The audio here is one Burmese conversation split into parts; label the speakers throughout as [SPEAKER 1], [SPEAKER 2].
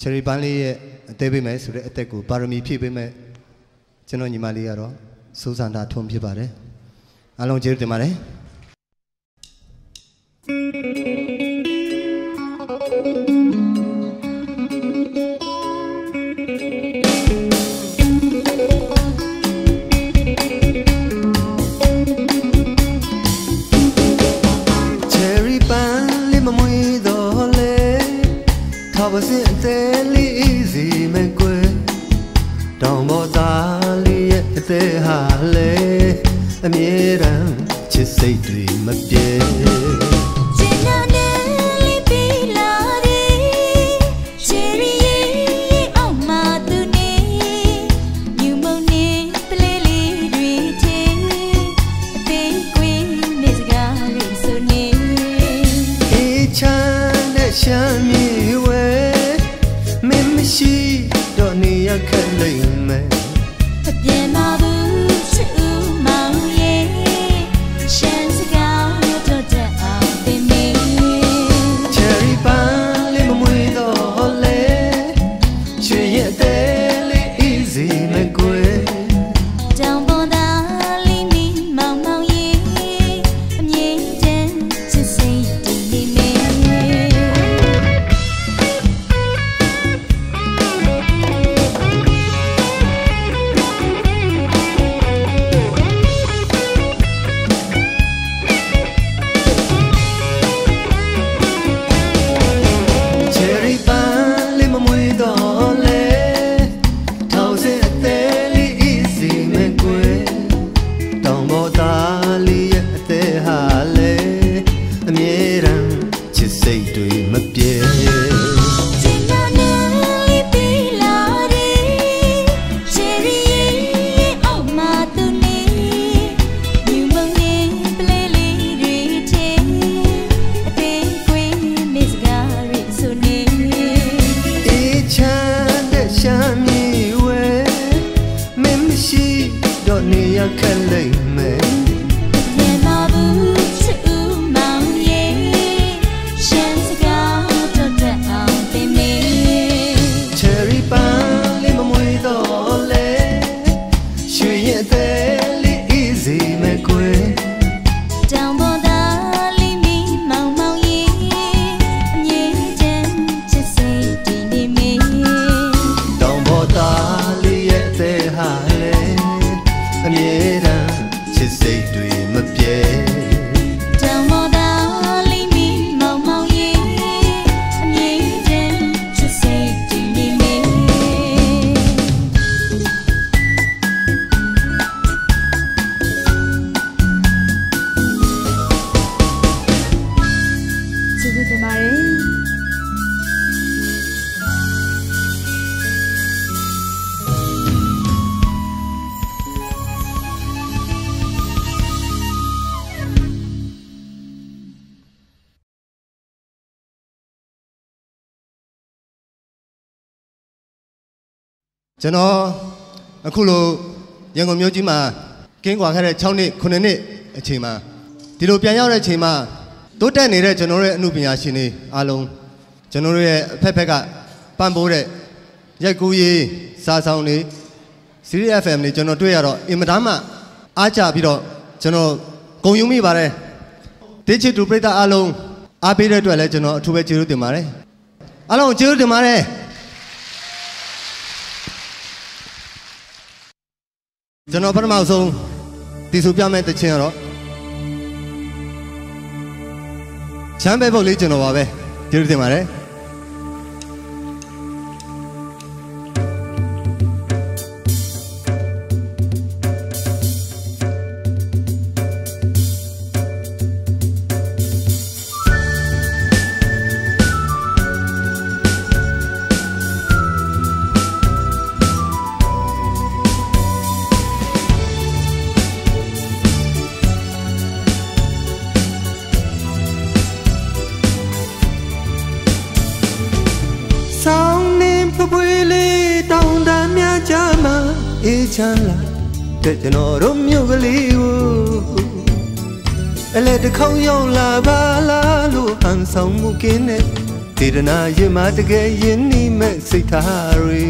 [SPEAKER 1] Cherry Banley, David Mess, Eteku, Parami Pibe, Genoni Maliaro, Susana Tom Pibare. Along Jerry de Mare.
[SPEAKER 2] Cherry Banley, Mamui, Dole, was it daily easy, make way. Don't bother, they hale, a mirror, just say dream of day.
[SPEAKER 1] General, a Kulu, young Mujima, King Waka, Choni, Kunani, a Chima. Dilupiana Chima, Dotani, General Nubia Shini, Alone, General Pepega, Pambore, Yakuyi, Sasauni, Syria family, General Tuyaro, Imadama, Acha Piro, General Goyumi Bare. Did you to Preta alone? I beat it to a legend to a Jew de Mare. Alone, Jew de Mare. General Paramazo, this will be a met the channel. Chambe Legion of Ave, Jew de Mare. Chala, the Romeo Galio. Let the Koyo La Bala, and some Mukine.
[SPEAKER 2] တေရနာရင်မတကယ်ယဉ်နီးမဲ့စိတ်ထားရီ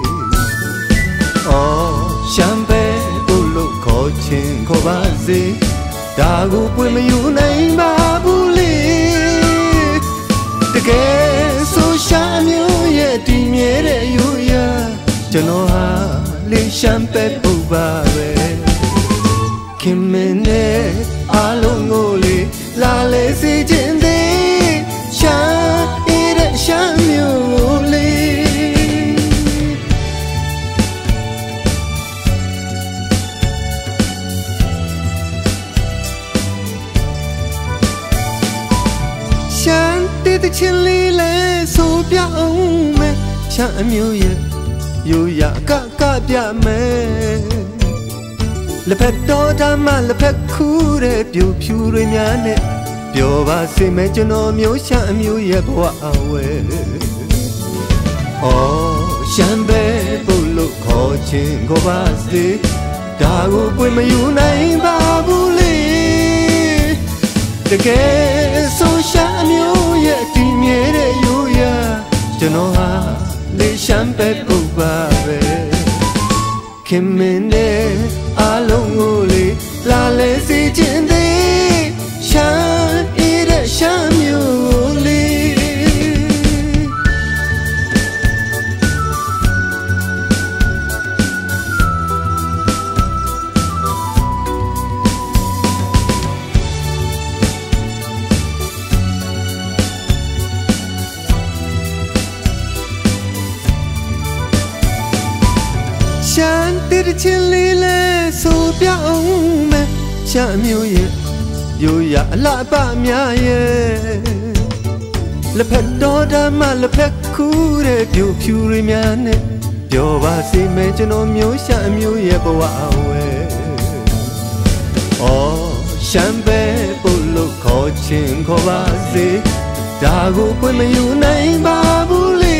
[SPEAKER 2] အော်ရှမ်းပဲတို့လို့ခေါ်ချင်းခေါ်ပါစေဒါကိုပွင့်မယူနိုင်ပါဘူးလေတကယ်ဆိုရှာမျိုးရဲ့တည်မြဲတဲ့ယူရကျွန်တော်ဟာလေးရှမ်းပဲပုတ်ပါပဲခင်မင်းနဲ့အားလုံးကိုလေလာလေစီခြင်းသေးရှမ်းအေးတဲ့ရှမ်းမျိုးလေးရှမ်းတေးတဲ့ချင်းလေးလဲဆိုပြအောင်မယ်ရှမ်းအမျိုးရဲ့ယူရကပြမယ်လက်ဖက်တော်တမ်းမလက်ဖက်ခူးတဲ့ပြူဖြူတွေများနဲ့ပြောပါစေမယ်ကျွန်တော်မျိုးရှမ်းအမျိုးရဲ့ဘဝအဝဲအော်ရှမ်းပဲပုတ်လို့ခေါ်ချင်းခေါ်ပါစေဒါကိုပွင့်မယူနိုင်ပါဘူးလေတကယ်ဆိုရှမ်းအမျိုးရဲ့တည်မြဲတဲ့ယူရကျွန်တော်ဟာလေးရှမ်းပဲပုတ်ပါပဲခင်မင်းနဲ့အားလုံးကိုလေလာလေစီခြင်းသေးရှမ်းအေးတဲ့ရှမ်းမျိုးလေးရှမ်းတေးတဲ့ချင်းလေးလဲဆိုပြအောင်မယ်ရှမ်းမျိုးရဲ့ယူရအလားပများရဲ့လက်ဖက်တော်တမ်းမလက်ဖက်ခူးတဲ့ပြူဖြူတွေများနဲ့ပြောပါစေမယ်ကျွန်တော်မျိုးရှမ်းမျိုးရဲ့ဘဝအဝဲအော်ရှမ်းပဲပုတ်လို့ခေါ်ချင်းခေါ်ပါစေဒါကိုပွင့်မယူနိုင်ပါဘူးလေ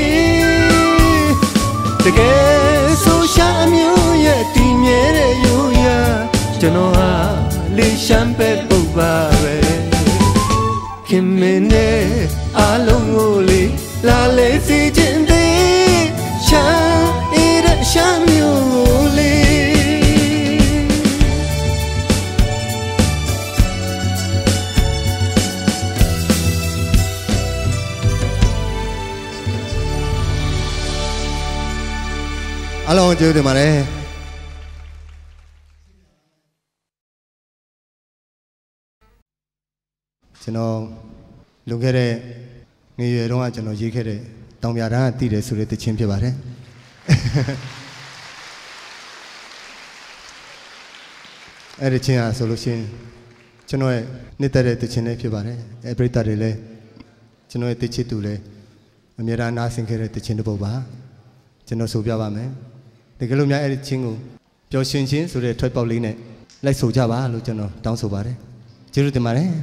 [SPEAKER 2] တကယ်ဆိုရှမ်းမျိုးရဲ့တည်မြဲတဲ့ယူရကျွန်တော်ဟာလေးရှမ်းပဲပုတ်ပါပဲခင်မင်းနဲ့အားလုံးကိုလေလာလေစီခြင်းသေးရှမ်းအေးတဲ့ရှမ်းမျိုးလေး
[SPEAKER 1] အားလုံးကျေးဇူးတင်ပါတယ်ကျွန်တော်လွန်ခဲ့တဲ့ငယ်ရွယ်တုန်းကကျွန်တော်ရေးခဲ့တဲ့တောင်ပြတန်းကတည်တယ်ဆိုတဲ့တခြင်းဖြစ်ပါတယ်အဲ့ဒီချင်းဟာဆိုလို့ရှိရင်ကျွန်တော်ရဲ့နှစ်သက်တဲ့တခြင်းလေးဖြစ်ပါတယ်ပရိသတ်တွေလည်းကျွန်တော်ရဲ့တချစ်သူလည်းအမြဲတမ်းနားဆင်ခဲ့တဲ့တခြင်းတစ်ပုဒ်ပါကျွန်တော်ဆိုပြပါမယ်တကယ်လို့များအဲ့ဒီချင်းကိုပျော်ရွှင်ခြင်းဆိုတဲ့ထွက်ပေါက်လေးနဲ့လိုက်ဆိုကြပါလို့ကျွန်တော်တောင်းဆိုပါတယ်ကျေးဇူးတင်ပါတယ်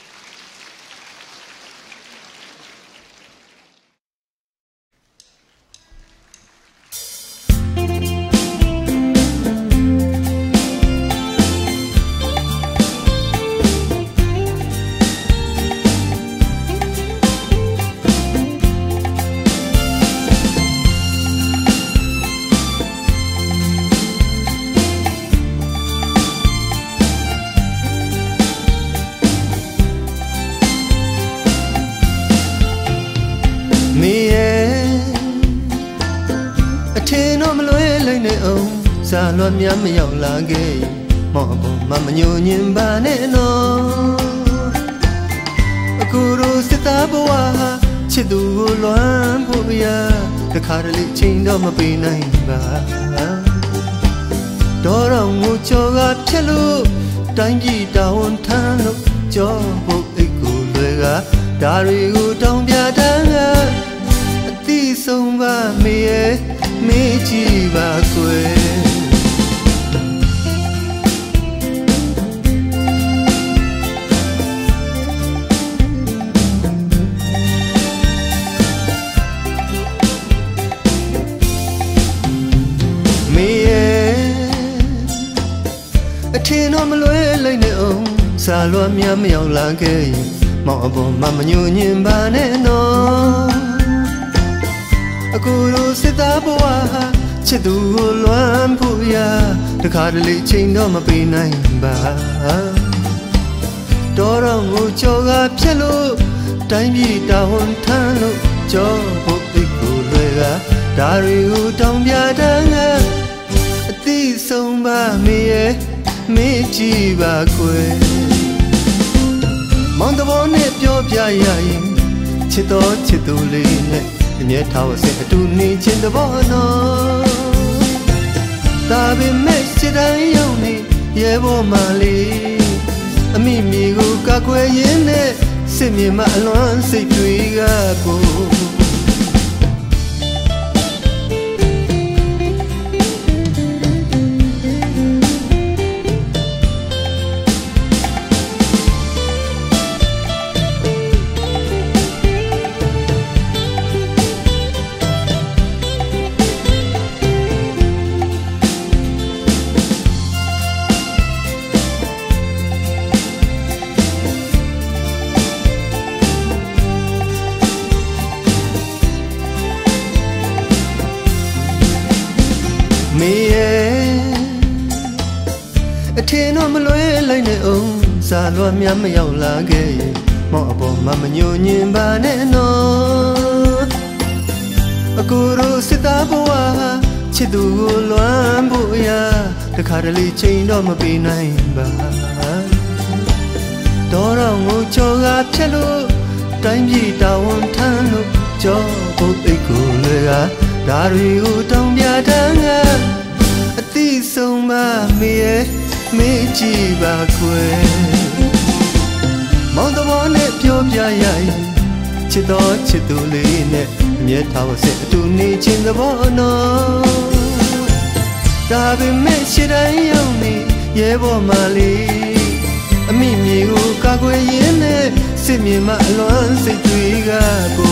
[SPEAKER 1] စာလွတ်များမရောက်လာခဲ့မော်ပေါ်မမညိုညင်ပါနဲ့နော်အခုတို့စစ်သားဘဝဟာချစ်သူကိုလွမ်းဖို့ရတခါတလေချိန်တော့မပေးနိုင်ပါတော်တော်ငိုကြော်ကဖြက်လို့တိုင်းပြည်တာဝန်ထမ်းလို့ကြောဖို့အိတ်ကိုလွယ်ကဒါတွေကိုတောင်းပြတာအသိဆုံးပါမေရဲ့မေးကြည့်ပါကွယ်အထင်တော့မလွဲလိုက်နဲ့အောင်စာလွှမ်းများမရောက်လာခဲ့မ
[SPEAKER 2] မောင်အပေါ်မှာမညှို့ညင်ပါနဲ့နော်အခုလိုစစ်သားဘဝဟာချစ်သူကိုလွမ်းဖို့ရာတခါတလေချိန်တော့မပေးနိုင်ပါတော်တော်ငိုကြော်ကဖြက်လို့တိုင်းပြည်တာဝန်ထမ်းလို့ကြောဖို့အိတ်ကိုလွယ်ကဒါတွေကိုတောင်းပြတဲ့အသိဆုံးပါမေရဲ့မေ့ကြည့်ပါခွေမောင်တဘောနဲ့ပြောပြရရင်ချစ်တော်ချစ်သူလေးနဲ့အမြဲထားဝစေအတူနေခြင်းတဘောနော်ဒါပေမဲ့ချစ်တိုင်းရောက်နေရဲဘောမလေးအမိမိကိုကကွယ်ရင်းနဲ့စစ်မြေမှာအလွမ်းစိတ်တွေကကိုမေရဲ့အထင်တော့မလွဲလိုက်နဲ့အောင်စားလွှမ်းများမရောက်လာခဲ့ရင်မောင်အပေါ်မှာမညှို့ညင်ပါနဲ့နော်အခုတို့စစ်သားဘဝချစ်သူကိုလွမ်းဖို့ရာတခါတလေချိန်တော့မပေးနိုင်ပါတော်တော့ငိုကြော်ကဖြက်လို့တိုင်းပြည်တာဝန်ထမ်းလို့ကြောဖို့အိတ်ကိုလေကဒါတွေကိုတောင်းပြတဲ့အသိဆုံးမမေရဲ့မေ့ကြည့်ပါခွေမောင်တဘောနဲ့ပြောပြရရင်ချစ်တော်ချစ်သူလေးနဲ့အမြဲထားဝစေအတူနေခြင်းသဘောနော်ဒါပေမဲ့ရှစ်တိုင်းရောက်နေရဲဘော်မလေးအမိမြေကိုကာကွယ်ရင်းနဲ့စစ်မြေမှာအလွမ်းစိတ်တွေကကို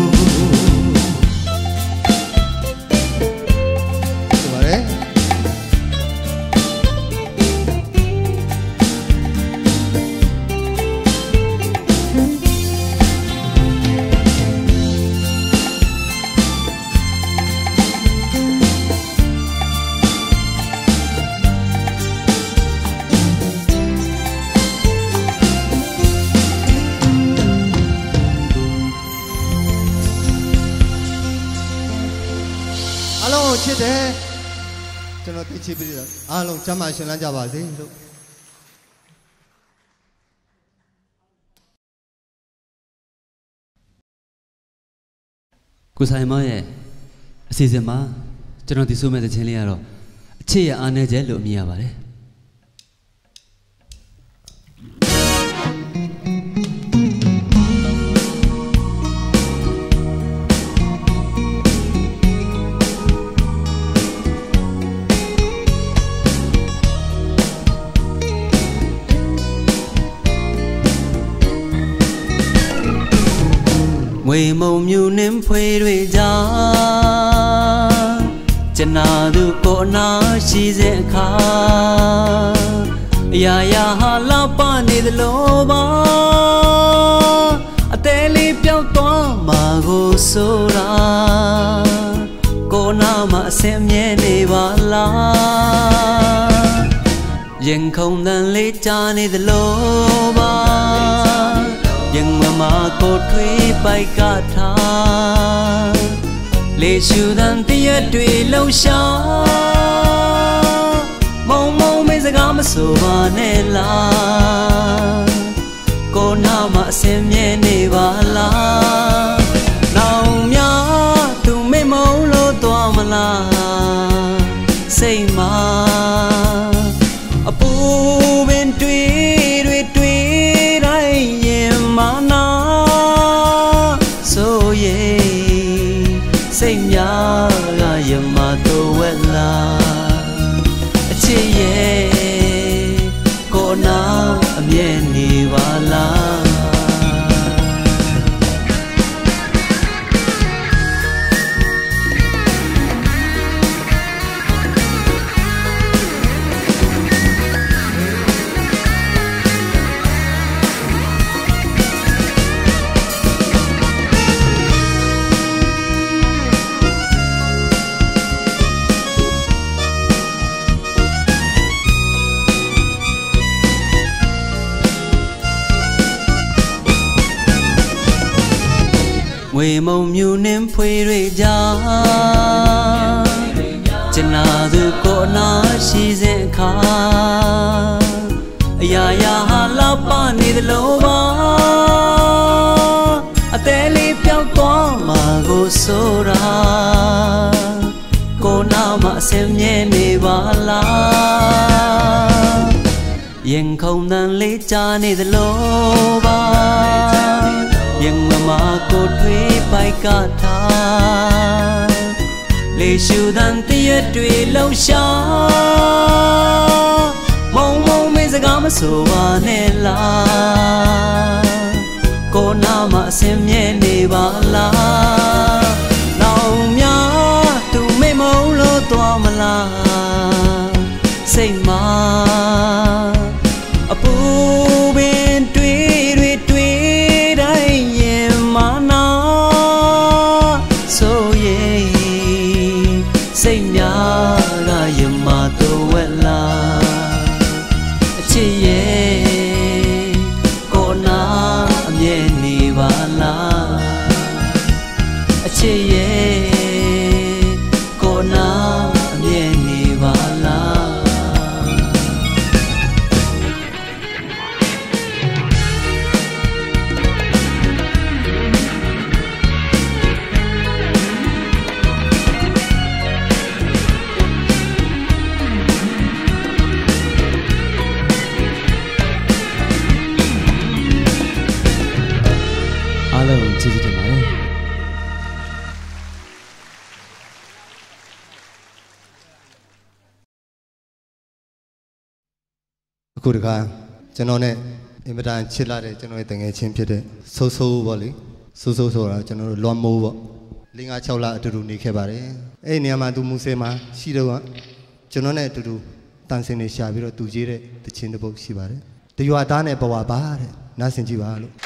[SPEAKER 1] ချစ်တယ်ကျွန်တော်သိချစ်ပြီးတော့အားလုံးကျမ်းမာရှင်လန်းကြပါစေလို့
[SPEAKER 3] ကိုဆိုင်မရဲ့အစီအစဉ်မှာကျွန်တော်ဒီဆိုမဲ့တဲ့ချင်းလေးကတော့အချစ်ရအားနေချက်လို့အမည်ရပါတယ်ဝေမုံမြူနှင်းဖွေတွေကြာကျနာသူကိုနာရှိစေအခါအရာရာဟာလာပနေသလိုပါအသေးလေးပြောက်သွားမှာကိုဆိုတာကိုနာမှာအစင်မြဲနေပါလားရင်ခုန်တန်လေးကြားနေသလိုပါยังมาโกထွေးပိုက်ကထားလေရှူတန်တရက်တွေလှရှာမုံမုံမင်းစကားမဆိုပါနဲ့လားကိုနာမှာအစင်မြဲနေပါလားနောင်များသူမေမုံလို့သွားမလားစိတ်မှာအပူပင်တွေမာနာဆိုရင်စိတ်များကယမတော်ဝက်လာအချစ်ရဲ့ကိုနာအမြဲနေပါလား we mong mu nim phui re ja chana du ko na shi sin kha aya ya ha la pa ni de lo ba a te li pyaw twa ma ko so ra ko na ma sem nye ne ba la yen không nan li cha ni de lo ba yen ma ko thwe pai ka tha le shu dan tie twi lo sha mong mong me saga ma so wa ne la ko na ma sim ye ne ba la naw mya tu me mong lo twa ma la sai ma a pu bin twi twi dai ye ma na so ye say nya ga ye ma to we la a chi ye ko na a mye ni ba la a chi ye ko na a mye ni ba laကျေးဇူးတင်ပါတယ်
[SPEAKER 1] အခုတခါကျွန်တော်နဲ့အင်မတန်ချစ်လာတဲ့ကျွန်တော်ရဲ့တငယ်ချင်းဖြစ်တဲ့ဆိုးဆိုးပေါ့လေဆိုးဆိုးဆိုတာကျွန်တော်တို့လွမ်းမိုးပေါ့၄၅၆လအတူတူနေခဲ့ပါတယ်အဲ့ဒီနေရာမှာသူမူဆယ်မှာရှိတော့ကျွန်တော်နဲ့အတူတူတန်ဆင်နေရှာပြီးတော့သူကြီးတဲ့တခြင်းတစ်ပုဒ်ရှိပါတယ်တရွာသားနဲ့ဘဝပါတဲ့နားဆင်ကြည့်ပါလို့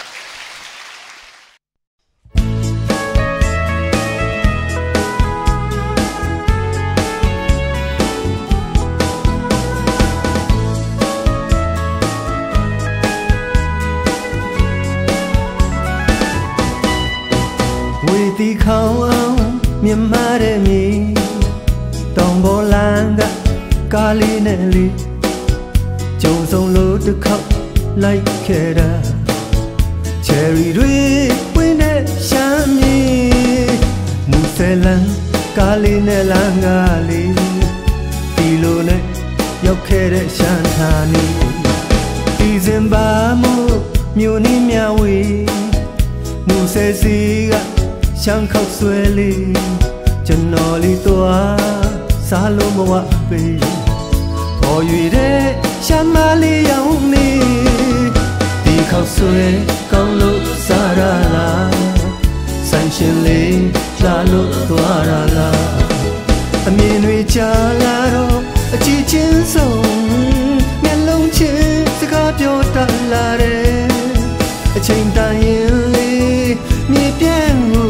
[SPEAKER 2] တီခေါအောင်မြမတဲ့မြေတောင်ပေါ်လမ်းကကားလေးနဲ့လေးကြုံဆုံးလို့တစ်ခေါက်လိုက်ခဲ့တာချယ်ရီတွေဝင်းတဲ့ရှမ်းမြေမူဆယ်လမ်းကားလေးနဲ့လမ်းကလေးဒီလိုနဲ့ရောက်ခဲ့တဲ့ရှမ်းဌာနီဒီစင်ပါမှုမြို့နေမြဝေမူဆယ်စီကရှမ်းခောက်ဆွဲလေးကျွန်တော်လေးသွားစားလို့မဝပေပေါ်ရွေတဲ့ရှမ်းမလေးရောင်နေဒီခောက်ဆွဲကောင်းလို့စားရလားဆန်းရှင်လေးလာလို့သွားရလားအမြင်တွေကြားလာတော့အချစ်ချင်းဆုံးမျက်လုံးချင်းစကားပြောတတ်လာတဲ့အချိန်တန်ရင်လေးမြေပြန့်ကို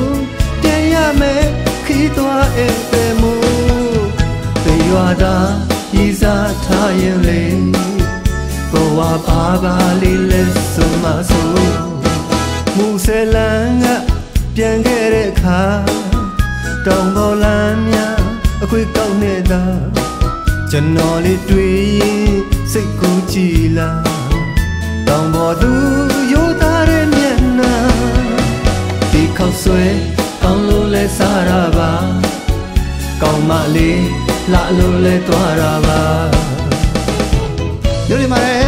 [SPEAKER 2] ခီးသွားဧည့်သည်မူသေရွာသာဤစားထားရင်လေဘဝပါပါလေးလက်စွမ်းမဆိုမူဆယ်လန်းကပြန်ခဲ့တဲ့အခါတောင်ပေါ်လမ်းများအခွေကောက်နေတာကျွန်တော်လေးတွေ့ရင်စိတ်ကူးကြည်လာတောင်ပေါ်သူရိုးသားတဲ့မျက်နှာဒီခေါက်ဆွဲကောင်းလို့လဲစားရပါကောင်းမလေးလာလို့လဲသွားရပါ
[SPEAKER 1] ညနေမှာလေ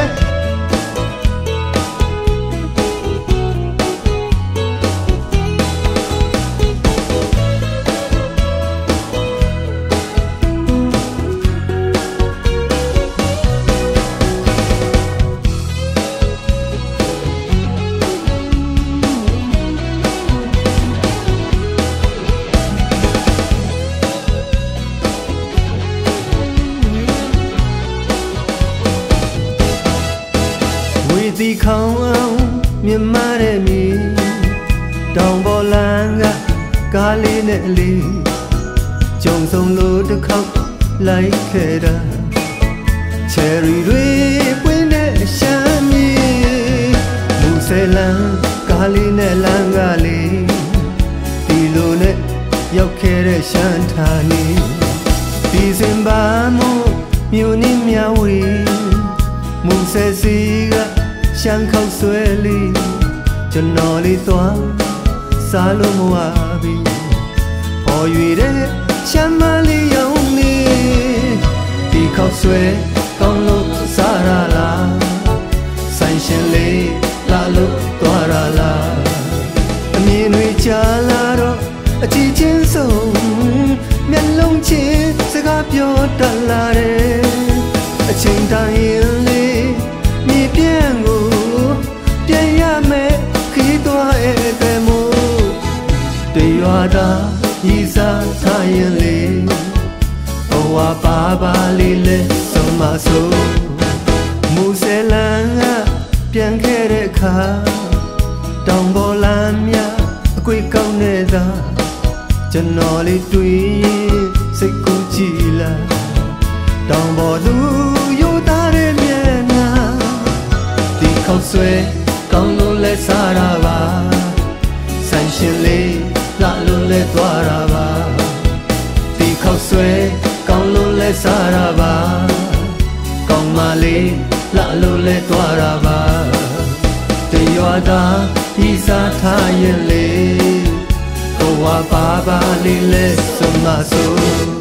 [SPEAKER 2] တီခေါအောင်မြမတဲ့မြေတောင်ပေါ်လမ်းကကားလေးနဲ့လေးကြုံဆုံးလို့တစ်ခေါက်လိုက်ခဲ့တာချယ်ရီတွေပွင့်တဲ့ရှမ်းမြေမူဆယ်လမ်းကားလေးနဲ့လမ်းကလေးရောက်ခဲ့တဲ့ရှမ်းဌာနီဒီစင်ပါမှုမြို့နည်းမြဝေမူဆယ်စီကရှမ်းခောက်ဆွဲလေးကျွန်တော်လေးသွားစားလို့မဝပြီပေါ်ရွေတဲ့ရှမ်းမလေးရောင်နေဒီခောက်ဆွဲကောင်းလို့စားရလားဆိုင်ရှင်လေးလာလို့သွားရလားအမြင်တွေကြားလာတော့အကြည့်ချင်းဆုံးမျက်လုံးချင်းစကားပြောတတ်လာတယ်အချိန်တိုင်းရင်လေးမြေပြန့်ကိုပြန်ရမယ်ခီးသွားတဲ့မို့တရွာသားဤစားထားရင်လေးဘဝပါပါလေးလဲဆုံးမဆိုးမူဆယ်လန်းကပြန်ခဲ့တဲ့အခါတောင်ပေါ်လမ်းများအကွေကောင်းတဲ့သာကျွန်တော်လေးတွေ့ရင်စိတ်ကူးကြည်လာတောင်ပေါ်သူရိုးသားတဲ့မျက်နှာဒီခောက်ဆွဲကောင်းလို့လဲစားရပါဆိုင်ရှင်လေးလာလို့လဲသွားရပါဒီခောက်ဆွဲကောင်းလို့လဲစားရပါကောင်းမလေးလာလို့လဲသွားရပါတရွာသားဤစားထားရင်လေဘဝပါပါလေးလဲဆုံးမဆိုး